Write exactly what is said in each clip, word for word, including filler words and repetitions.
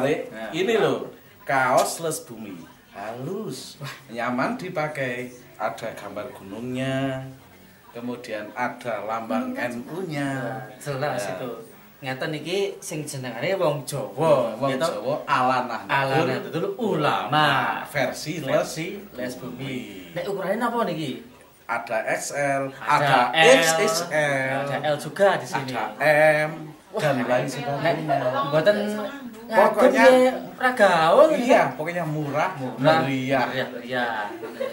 Cari, ini loh kaos Les Bumi, halus, nyaman dipakai, ada gambar gunungnya, kemudian ada lambang N U-nya. Jelas itu. Ngeten iki sing jenengane wong Jawa, wong Jawa Alanah Alanah betul ulama versi versi Les Bumi. Nek ukurannya apa niki? Ada X L, ada, ada X X L, ada L juga di sini. Ada M dan lain sebagainya. Mboten pokoknya ragaul. Iya, pokoknya murah, meriah. Iya.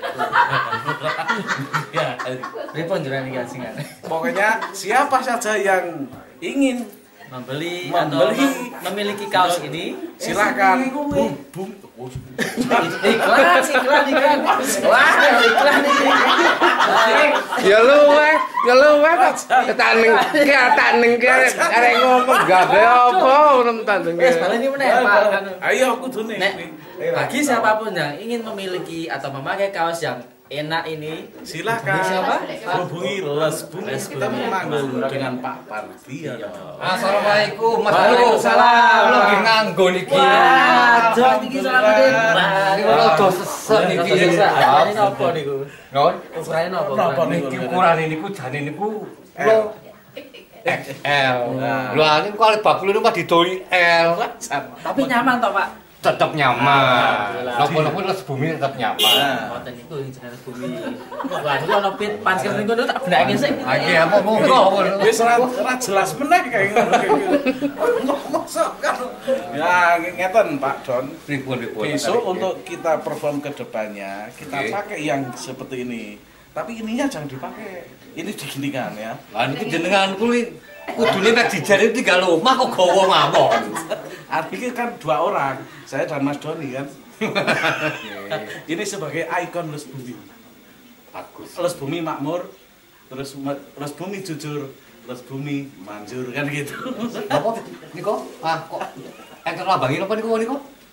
Ya. Pripun jenengan iki singan? Pokoknya siapa saja yang ingin membeli, membeli atau memiliki kaos ini silakan bum bum iklan iklan iklan wah iklan ini ya luweh ya luweh tak ning ki tak ning ki arek ngomong gawe apa nem tandeng wis baleni meneh Pak ayo kudune bagi siapapun yang ingin memiliki atau memakai kaos yang enak ini silakan siapa? Hubungi Les Bumi. Kita memanggung dengan Pak Pardiono. Assalamualaikum Mas. Waalaikumsalam. Lagi nganggo niki. Wah, jos niki salamutin. Ini rada sesek niki. Ini napa niku? Ngon? Ukurane napa? Napa niki ukurane niku jane niku kula X L. Lho ane kok bab kula niku didoli L. Tapi nyaman toh, Pak? Tetap nyaman. Napa-napa Les Bumi tetap nyaman. Ngoten niku sing jenenge Les Bumi. Lah niku ana pit pansker niku tak bendake sik. Iki apa monggo. Wis ora ora jelas meneh kaya ngono. Mosok kan. Ya ngeten Pak Don. Ribun-ribun. Besok untuk kita perform ke depannya, kita pakai yang seperti ini. Tapi ininya jangan dipakai. Ini diginikan ya. Lah niki jenengan kuwi kudune nek dijari tiga omah kok gawa mawon. Artinya kan dua orang, saya dan Mas Doni kan. Ini sebagai ikon Les Bumi. Bagus. Les Bumi makmur, terus Les Bumi jujur, Les Bumi manjur kan gitu. Napa niku? Ah kok enten lambange napa niku niku?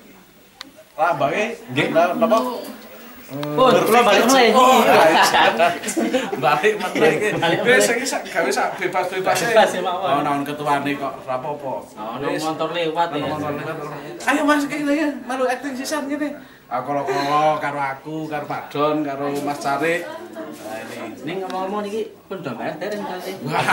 Lambange nggih napa? Pun kula balik meneh iki. Balik meneh iki. Wis iki sak gawe sak bebas-bebas e. Oh naon ketuane kok ora apa-apa. Ono motor lewat ya. Ayo Mas kene ya, malu acting sisan ngene. Ah kala-kala karo aku, karo Pak Don, karo Mas Carik. Nah ini. Ning ngomong-ngomong niki pun do bayar dereng kali.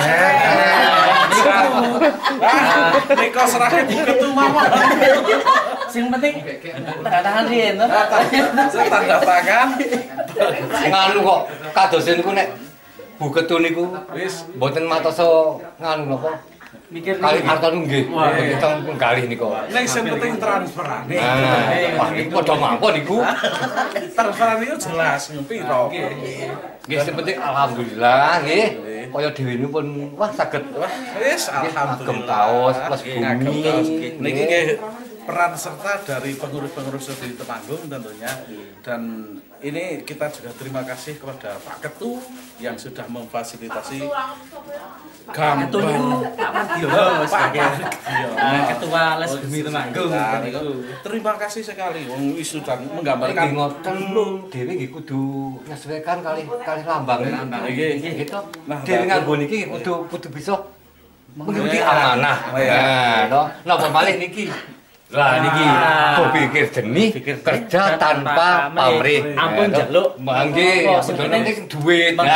Niku serahke ketu mawon. Sing penting tanda tangan riyen to. Tanda tangan. Nganu kok kadosen niku nek Bu Ketu niku Wis mboten matoso nganu napa? Mikir Kali arta nggih. Kita penggalih niku. nek sing penting transferane. Wah niku padha mawon niku. Transferan itu jelas piro. Nggih sing penting alhamdulillah nggih. Kaya dhewe pun wah saged Wah, wis agem alhamdulillah. kaos Les Bumi. Niki nggih peran serta dari pengurus-pengurus di Temanggung tentunya, dan ini kita juga terima kasih kepada Pak Ketu yang sudah memfasilitasi gambar Pak Mardiono sebagai ketua Les Bumi Temanggung. Terima kasih sekali wong wis sudah Nggih menggambarkan ngoten dhewe nggih kudu nyesuaikan kali kali lambang Nggih. gitu. Nah, Dhewe nganggo niki kudu kudu bisa mengikuti amanah. Nah, no, napa malih niki? Lah niki berpikir jernih, kerja tanpa pamrih. Ampun njaluk. Mangke, sebenarnya sing duit. Nah,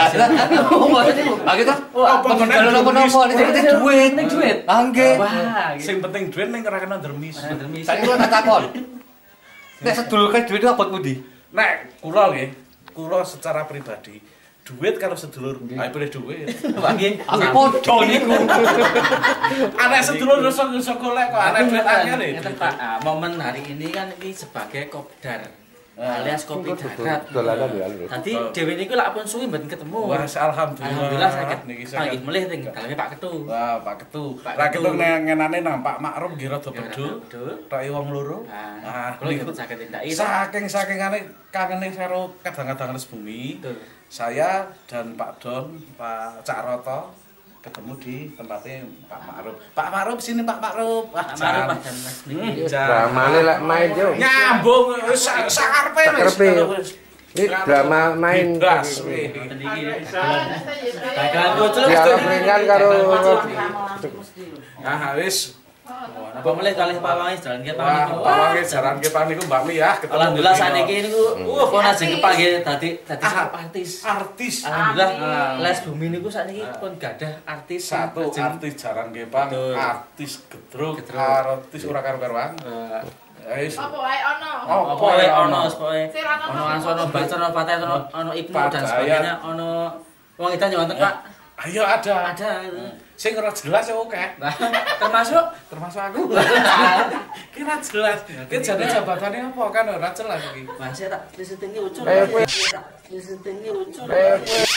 ah gitu. Apa Apa meneh njaluk napa-napa niki penting duit, Ning duit. Ah nggih. Wah, sing penting duit ning ora kena dermis. Saiki kula tak takon. Nek sedulur kan duit apa pundi? Nek kula nggih, kula secara pribadi duit kalau sedulur, ayo pilih duit. nggih. Aku podo niku. Anak sedulur iso golek kok, anak duit anyar e. Ngeten Pak, ah, momen hari ini kan ini sebagai kopdar alias kopi darat. Dolanan ya lho. Tadi dhewe niku lak pun suwi mboten ketemu. Wah, alhamdulillah. Alhamdullah saged niki panggih melih teng daleme Pak Ketu. Wah, Pak Ketu. Pak Lah Ketu. Ketu ngenane nang Pak Makrum nggih rada bedul. Betul. Tok wong loro. Ah, kula ikut saged tindaki. Saking-sakingane kangene karo kadang-kadang Les Bumi. Betul. Saya dan Pak Don, Pak Cak Roto ketemu di tempatnya Pak Makrum. Pak Makrum sini Pak Makrum. Wah, Pak Maru Pak dan Mas niki. Dramane lek main yo. Nyambung wis sakarepe wis. Sakerepe. Ini drama main. Bebas. Ngoten iki. Dagangan kucel Dialog ringan karo Nah, wis Apa mulai kalih pawange jalan ke Wah, paniku. pawange jaran kepan niku Mbak Mi ya. ketemu Alhamdulillah Bedino. saniki niku uh kok ajeng kepanggih dadi dadi Ah, artis. Artis. Alhamdulillah Les Bumi niku sakniki pun gadah artis Satu ajeng, artis jarang kepang, Betul. artis gedruk, Gedruk. artis ora karo-karuan. eh, Wis. Apa wae ono. Oh, apa wae ono pokoke Sing ra ono. ono Ansono Bacar ono Fatah ono ono Ibnu Pak dan Dayat. sebagainya ono wong edan yo wonten Pak. Ayo ada. Ada. Sing ora jelas ya oke. Nah, termasuk Termasuk aku. Kira jelas. Ki jane jabatannya apa kan ora jelas iki. Mas tak listening ucul. Eh, kowe- Tak listening ucul.